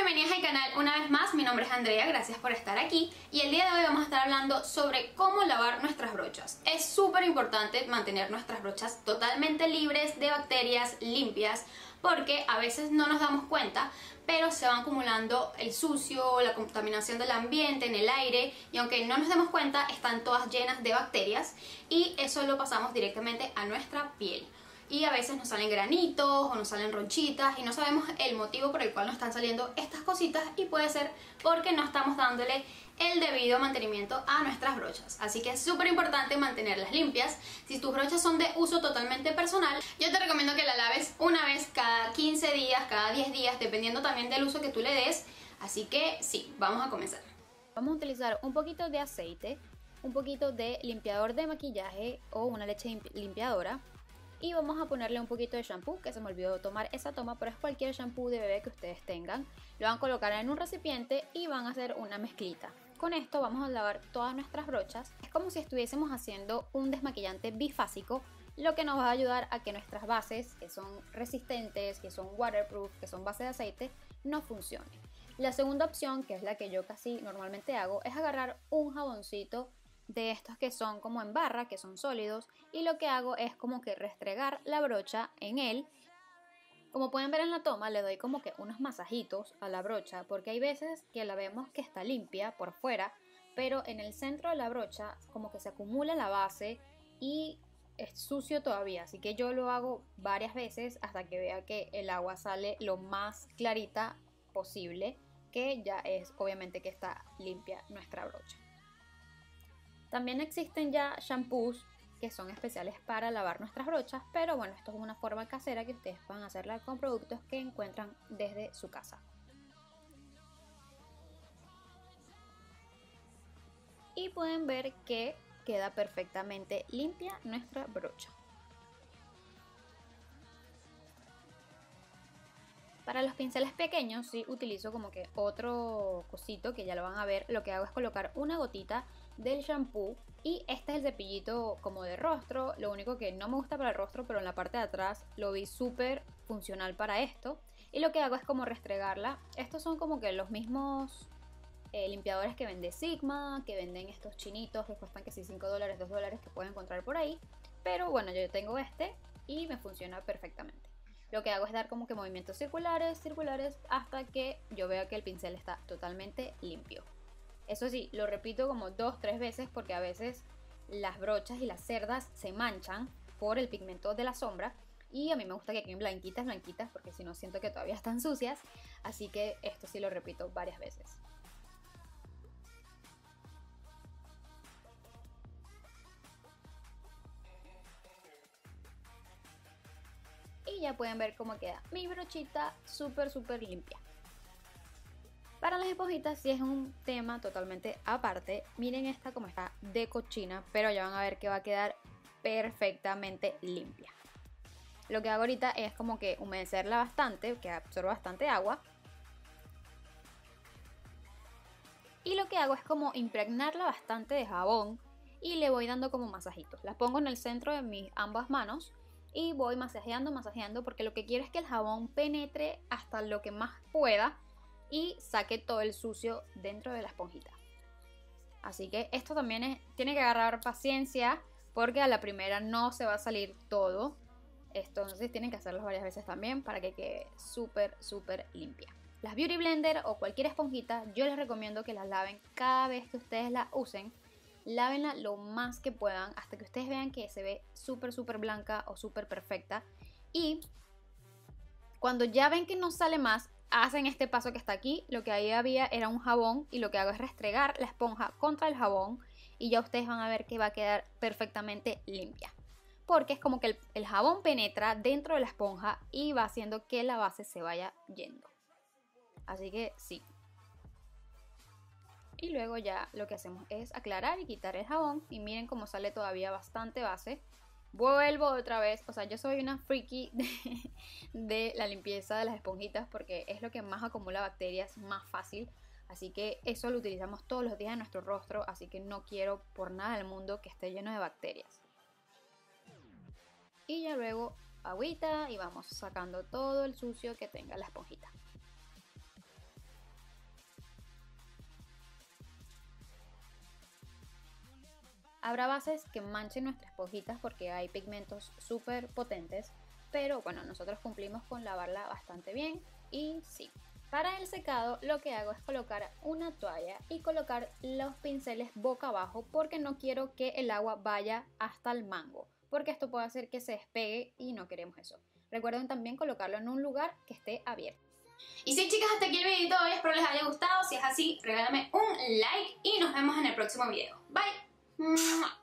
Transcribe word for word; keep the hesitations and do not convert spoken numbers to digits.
bienvenidas al canal una vez más. Mi nombre es Andrea, gracias por estar aquí. Y el día de hoy vamos a estar hablando sobre cómo lavar nuestras brochas. Es súper importante mantener nuestras brochas totalmente libres de bacterias, limpias, porque a veces no nos damos cuenta, pero se va acumulando el sucio, la contaminación del ambiente, en el aire, y aunque no nos demos cuenta, están todas llenas de bacterias y eso lo pasamos directamente a nuestra piel. Y a veces nos salen granitos o nos salen ronchitas y no sabemos el motivo por el cual nos están saliendo estas cositas, y puede ser porque no estamos dándole el debido mantenimiento a nuestras brochas. Así que es súper importante mantenerlas limpias. Si tus brochas son de uso totalmente personal, yo te recomiendo que la laves una vez cada quince días, cada diez días, dependiendo también del uso que tú le des. Así que sí, vamos a comenzar. Vamos a utilizar un poquito de aceite, un poquito de limpiador de maquillaje o una leche limpiadora. Y vamos a ponerle un poquito de shampoo, que se me olvidó tomar esa toma, pero es cualquier shampoo de bebé que ustedes tengan. Lo van a colocar en un recipiente y van a hacer una mezclita. Con esto vamos a lavar todas nuestras brochas. Es como si estuviésemos haciendo un desmaquillante bifásico, lo que nos va a ayudar a que nuestras bases, que son resistentes, que son waterproof, que son base de aceite, no funcionen. La segunda opción, que es la que yo casi normalmente hago, es agarrar un jaboncito de estos que son como en barra, que son sólidos, y lo que hago es como que restregar la brocha en él. Como pueden ver en la toma, le doy como que unos masajitos a la brocha, porque hay veces que la vemos que está limpia por fuera, pero en el centro de la brocha como que se acumula la base y es sucio todavía, así que yo lo hago varias veces hasta que vea que el agua sale lo más clarita posible, que ya es obviamente que está limpia nuestra brocha. También existen ya shampoos que son especiales para lavar nuestras brochas, pero bueno, esto es una forma casera que ustedes van a hacerla con productos que encuentran desde su casa. Y pueden ver que queda perfectamente limpia nuestra brocha. Para los pinceles pequeños sí utilizo como que otro cosito que ya lo van a ver. Lo que hago es colocar una gotita del shampoo y este es el cepillito como de rostro. Lo único que no me gusta para el rostro, pero en la parte de atrás lo vi súper funcional para esto. Y lo que hago es como restregarla. Estos son como que los mismos eh, limpiadores que vende Sigma, que venden estos chinitos que cuestan que si cinco dólares, dos dólares, que pueden encontrar por ahí. Pero bueno, yo tengo este y me funciona perfectamente. Lo que hago es dar como que movimientos circulares, circulares, hasta que yo vea que el pincel está totalmente limpio. Eso sí, lo repito como dos, tres veces, porque a veces las brochas y las cerdas se manchan por el pigmento de la sombra. Y a mí me gusta que queden blanquitas, blanquitas, porque si no siento que todavía están sucias. Así que esto sí lo repito varias veces. Y ya pueden ver cómo queda mi brochita súper súper limpia. Para las esponjitas sí es un tema totalmente aparte. Miren esta como está de cochina, pero ya van a ver que va a quedar perfectamente limpia. Lo que hago ahorita es como que humedecerla bastante, que absorba bastante agua. Y lo que hago es como impregnarla bastante de jabón y le voy dando como masajitos. La pongo en el centro de mis ambas manos y voy masajeando, masajeando, porque lo que quiero es que el jabón penetre hasta lo que más pueda y saque todo el sucio dentro de la esponjita. Así que esto también es, tiene que agarrar paciencia, porque a la primera no se va a salir todo. Entonces tienen que hacerlo varias veces también para que quede súper súper limpia. Las Beauty Blender o cualquier esponjita, yo les recomiendo que las laven cada vez que ustedes la usen. Lávenla lo más que puedan hasta que ustedes vean que se ve súper súper blanca o súper perfecta. Y cuando ya ven que no sale más, hacen este paso que está aquí. Lo que ahí había era un jabón y lo que hago es restregar la esponja contra el jabón y ya ustedes van a ver que va a quedar perfectamente limpia, porque es como que el, el jabón penetra dentro de la esponja y va haciendo que la base se vaya yendo. Así que sí. Y luego ya lo que hacemos es aclarar y quitar el jabón. Y miren cómo sale todavía bastante base. Vuelvo otra vez, o sea, yo soy una freaky de, de la limpieza de las esponjitas, porque es lo que más acumula bacterias, más fácil. Así que eso lo utilizamos todos los días en nuestro rostro, así que no quiero por nada del mundo que esté lleno de bacterias. Y ya luego agüita y vamos sacando todo el sucio que tenga la esponjita. Habrá bases que manchen nuestras esponjitas porque hay pigmentos súper potentes, pero bueno, nosotros cumplimos con lavarla bastante bien y sí. Para el secado lo que hago es colocar una toalla y colocar los pinceles boca abajo porque no quiero que el agua vaya hasta el mango, porque esto puede hacer que se despegue y no queremos eso. Recuerden también colocarlo en un lugar que esté abierto. Y sí, chicas, hasta aquí el videito de hoy, espero les haya gustado. Si es así, regálame un like y nos vemos en el próximo video. Bye.